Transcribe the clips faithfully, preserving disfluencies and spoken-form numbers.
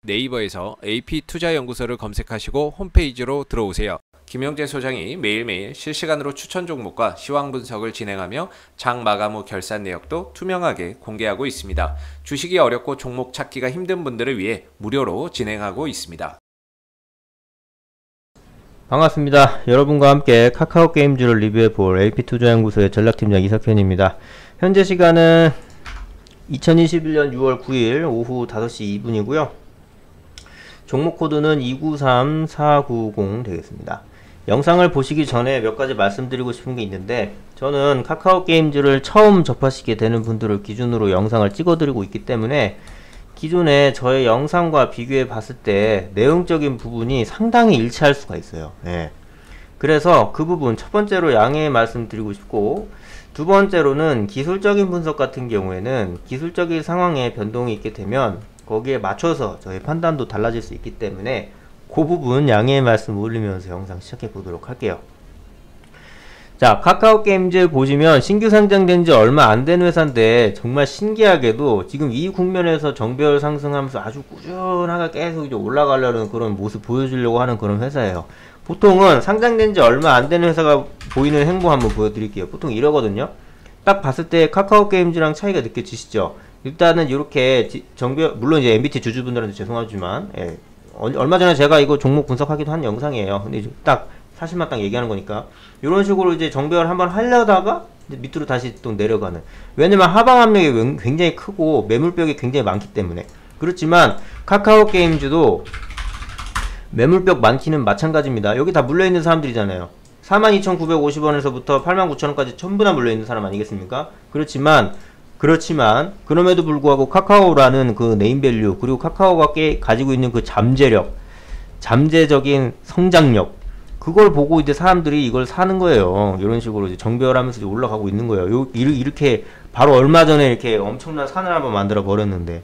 네이버에서 에이피투자연구소를 검색하시고 홈페이지로 들어오세요. 김영재 소장이 매일매일 실시간으로 추천 종목과 시황 분석을 진행하며 장 마감 후 결산 내역도 투명하게 공개하고 있습니다. 주식이 어렵고 종목 찾기가 힘든 분들을 위해 무료로 진행하고 있습니다. 반갑습니다. 여러분과 함께 카카오 게임즈를 리뷰해볼 에이피투자연구소의 전략팀장 이석현입니다. 현재 시간은 이천이십일년 유월 구일 오후 다섯 시 이 분이고요. 종목 코드는 이구삼 사구공 되겠습니다. 영상을 보시기 전에 몇 가지 말씀드리고 싶은 게 있는데, 저는 카카오 게임즈를 처음 접하시게 되는 분들을 기준으로 영상을 찍어드리고 있기 때문에 기존에 저의 영상과 비교해 봤을 때 내용적인 부분이 상당히 일치할 수가 있어요. 예. 그래서 그 부분 첫 번째로 양해 말씀드리고 싶고, 두 번째로는 기술적인 분석 같은 경우에는 기술적인 상황에 변동이 있게 되면 거기에 맞춰서 저희 판단도 달라질 수 있기 때문에 그 부분 양해의 말씀 올리면서 영상 시작해 보도록 할게요. 자, 카카오 게임즈 보시면 신규 상장된 지 얼마 안 된 회사인데 정말 신기하게도 지금 이 국면에서 정배열 상승하면서 아주 꾸준하게 계속 이제 올라가려는 그런 모습 보여주려고 하는 그런 회사예요. 보통은 상장된 지 얼마 안 된 회사가 보이는 행보 한번 보여드릴게요. 보통 이러거든요. 딱 봤을 때 카카오 게임즈랑 차이가 느껴지시죠? 일단은 이렇게 정배, 물론 이제 엠비티 주주분들한테 죄송하지만, 예, 얼마 전에 제가 이거 종목 분석하기도 한 영상이에요. 근데 이제 딱 사실만 딱 얘기하는 거니까 이런 식으로 이제 정배열 한번 하려다가 이제 밑으로 다시 또 내려가는, 왜냐면 하방 압력이 굉장히 크고 매물벽이 굉장히 많기 때문에. 그렇지만 카카오 게임즈도 매물벽 많기는 마찬가지입니다. 여기 다 물려있는 사람들이잖아요. 사만 이천구백오십 원에서부터 팔만 구천 원까지 전부 다 물려있는 사람 아니겠습니까? 그렇지만 그렇지만 그럼에도 불구하고 카카오라는 그 네임밸류, 그리고 카카오가 깨, 가지고 있는 그 잠재력, 잠재적인 성장력, 그걸 보고 이제 사람들이 이걸 사는 거예요. 이런 식으로 이제 정배열하면서 이제 올라가고 있는 거예요. 요, 이렇게 바로 얼마 전에 이렇게 엄청난 산을 한번 만들어 버렸는데,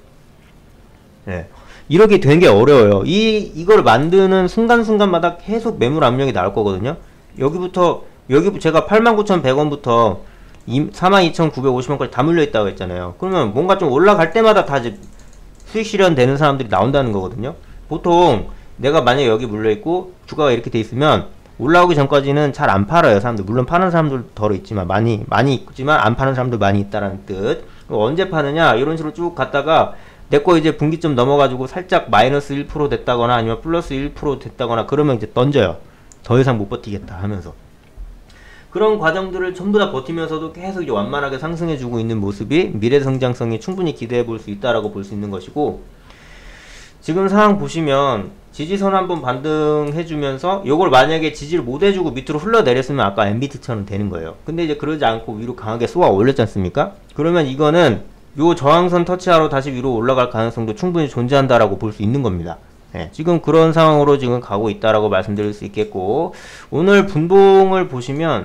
예. 이렇게 된 게 어려워요. 이 이걸 만드는 순간순간마다 계속 매물 압력이 나올 거거든요. 여기부터 여기 제가 팔만 구천백 원부터 사만 이천구백오십 원까지 다 물려 있다고 했잖아요. 그러면 뭔가 좀 올라갈 때마다 다 이제 수익 실현 되는 사람들이 나온다는 거거든요. 보통 내가 만약에 여기 물려 있고 주가가 이렇게 돼 있으면 올라오기 전까지는 잘 안 팔아요, 사람들. 물론 파는 사람들 덜어 있지만 많이 많이 있지만 안 파는 사람들 많이 있다라는 뜻. 언제 파느냐? 이런 식으로 쭉 갔다가 내거 이제 분기점 넘어가지고 살짝 마이너스 일 퍼센트 됐다거나 아니면 플러스 일 퍼센트 됐다거나 그러면 이제 던져요. 더 이상 못 버티겠다 하면서. 그런 과정들을 전부 다 버티면서도 계속 이제 완만하게 상승해주고 있는 모습이 미래 성장성이 충분히 기대해 볼 수 있다라고 볼 수 있는 것이고, 지금 상황 보시면 지지선 한번 반등해주면서 요걸 만약에 지지를 못 해주고 밑으로 흘러내렸으면 아까 엠비티처럼 되는 거예요. 근데 이제 그러지 않고 위로 강하게 쏘아 올렸지 않습니까? 그러면 이거는 요 저항선 터치하러 다시 위로 올라갈 가능성도 충분히 존재한다라고 볼 수 있는 겁니다. 네, 지금 그런 상황으로 지금 가고 있다라고 말씀드릴 수 있겠고, 오늘 분봉을 보시면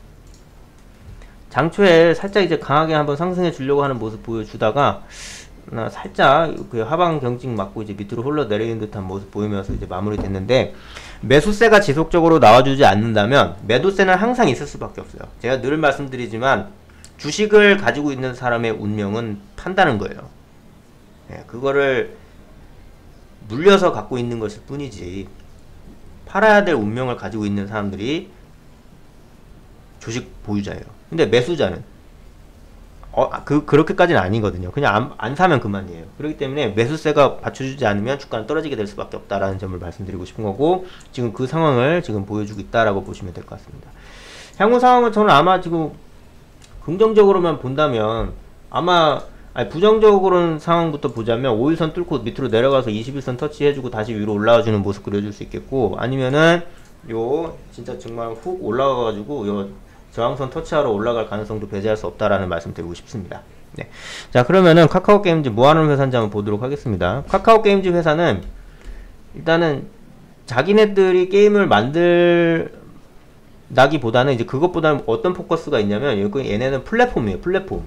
장초에 살짝 이제 강하게 한번 상승해 주려고 하는 모습 보여주다가 살짝 그 하방 경직 맞고 이제 밑으로 흘러내리는 듯한 모습 보이면서 이제 마무리 됐는데, 매수세가 지속적으로 나와주지 않는다면 매도세는 항상 있을 수밖에 없어요. 제가 늘 말씀드리지만 주식을 가지고 있는 사람의 운명은 판다는 거예요. 네, 그거를 물려서 갖고 있는 것일 뿐이지 팔아야 될 운명을 가지고 있는 사람들이 주식 보유자예요. 근데 매수자는 어, 그, 그렇게까지는 아니거든요. 그냥 안, 안 사면 그만이에요. 그렇기 때문에 매수세가 받쳐주지 않으면 주가는 떨어지게 될 수밖에 없다라는 점을 말씀드리고 싶은 거고, 지금 그 상황을 지금 보여주고 있다라고 보시면 될 것 같습니다. 향후 상황은 저는 아마 지금 긍정적으로만 본다면 아마, 아니 부정적으로는 상황부터 보자면 오일선 뚫고 밑으로 내려가서 이십일선 터치해주고 다시 위로 올라와주는 모습 그려줄 수 있겠고, 아니면은 요 진짜 정말 훅 올라가가지고 요 저항선 터치하러 올라갈 가능성도 배제할 수 없다라는 말씀 드리고 싶습니다. 네. 자, 그러면은 카카오 게임즈 뭐 하는 회사인지 한번 보도록 하겠습니다. 카카오 게임즈 회사는 일단은 자기네들이 게임을 만들 나기보다는 이제 그것보다는 어떤 포커스가 있냐면, 여기 얘네는 플랫폼이에요. 플랫폼.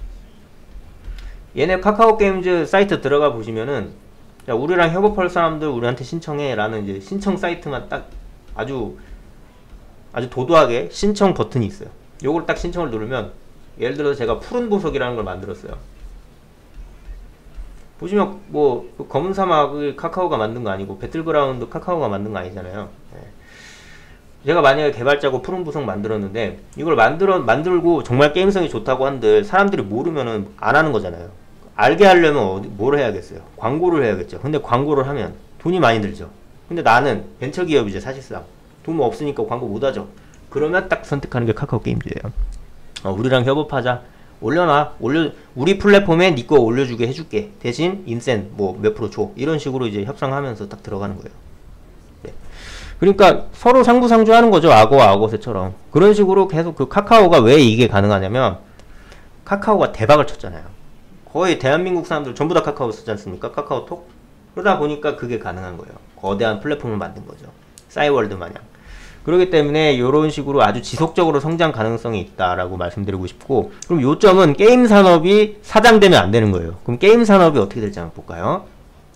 얘네 카카오 게임즈 사이트 들어가 보시면은, 야, 우리랑 협업할 사람들 우리한테 신청해 라는 이제 신청 사이트만 딱 아주 아주 도도하게 신청 버튼이 있어요. 요걸 딱 신청을 누르면, 예를 들어서 제가 푸른 보석이라는 걸 만들었어요. 보시면 뭐 검은 사막을 카카오가 만든 거 아니고 배틀그라운드 카카오가 만든 거 아니잖아요. 예. 제가 만약에 개발자고 푸른 부석 만들었는데 이걸 만들어 만들고 정말 게임성이 좋다고 한들 사람들이 모르면은 안 하는 거잖아요. 알게 하려면 어디, 뭘 해야겠어요? 광고를 해야겠죠. 근데 광고를 하면 돈이 많이 들죠. 근데 나는 벤처기업이죠. 사실상 돈 없으니까 광고 못 하죠. 그러면 딱 선택하는 게 카카오 게임즈예요. 어, 우리랑 협업하자. 올려놔. 올려 우리 플랫폼에 네 거 올려주게 해줄게. 대신 인센 뭐 몇 프로 줘. 이런 식으로 이제 협상하면서 딱 들어가는 거예요. 네. 그러니까 서로 상부상조하는 거죠. 악어와 악어새처럼. 그런 식으로 계속 그 카카오가 왜 이게 가능하냐면 카카오가 대박을 쳤잖아요. 거의 대한민국 사람들 전부 다 카카오 쓰지 않습니까? 카카오톡? 그러다 보니까 그게 가능한 거예요. 거대한 플랫폼을 만든 거죠. 싸이월드 마냥. 그렇기 때문에 이런 식으로 아주 지속적으로 성장 가능성이 있다라고 말씀드리고 싶고, 그럼 요점은 게임 산업이 사장되면 안 되는 거예요. 그럼 게임 산업이 어떻게 될지 한번 볼까요?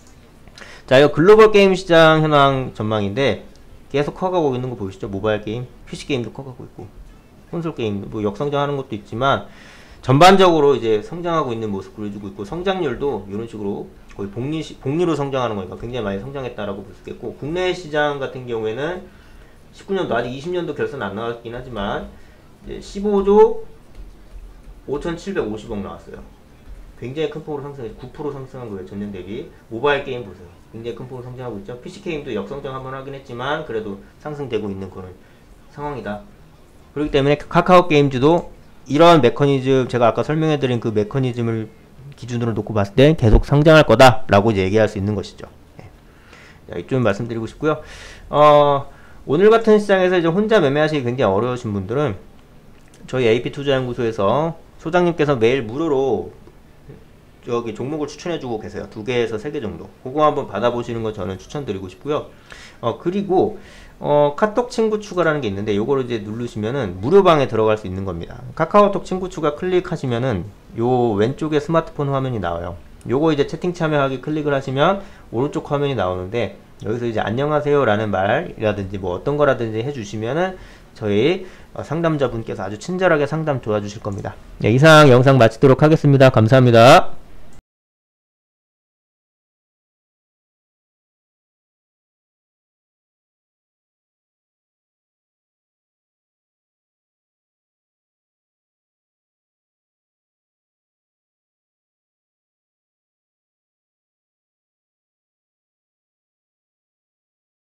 자, 이거 글로벌 게임 시장 현황 전망인데 계속 커가고 있는 거 보이시죠? 모바일 게임, 피씨 게임도 커가고 있고, 콘솔 게임 뭐 역성장하는 것도 있지만 전반적으로 이제 성장하고 있는 모습 보여주고 있고, 성장률도 이런 식으로 거의 복리, 복리로 성장하는 거니까 굉장히 많이 성장했다라고 볼 수 있겠고, 국내 시장 같은 경우에는 십구 년도 아직 이십 년도 결산 안 나왔긴 하지만 이제 십오조 오천칠백오십억 나왔어요. 굉장히 큰 폭으로 상승해 구 퍼센트 상승한 거예요. 전년 대비. 모바일 게임 보세요. 굉장히 큰 폭으로 성장하고 있죠. 피씨 게임도 역성장 한번 하긴 했지만 그래도 상승되고 있는 그런 상황이다. 그렇기 때문에 카카오 게임즈도 이런 메커니즘, 제가 아까 설명해드린 그 메커니즘을 기준으로 놓고 봤을 때 계속 성장할 거다 라고 이제 얘기할 수 있는 것이죠. 네. 이쯤 말씀드리고 싶고요. 어, 오늘 같은 시장에서 이제 혼자 매매하시기 굉장히 어려우신 분들은 저희 에이피투자연구소에서 소장님께서 매일 무료로 저기 종목을 추천해주고 계세요. 두 개에서 세 개 정도. 그거 한번 받아보시는 거 저는 추천드리고 싶고요. 어, 그리고 어, 카톡 친구 추가라는 게 있는데 요거를 이제 누르시면은 무료방에 들어갈 수 있는 겁니다. 카카오톡 친구 추가 클릭하시면은 요 왼쪽에 스마트폰 화면이 나와요. 요거 이제 채팅 참여하기 클릭을 하시면 오른쪽 화면이 나오는데 여기서 이제 안녕하세요 라는 말이라든지 뭐 어떤 거라든지 해주시면은 저희 상담자분께서 아주 친절하게 상담 도와주실 겁니다. 네, 이상 영상 마치도록 하겠습니다. 감사합니다.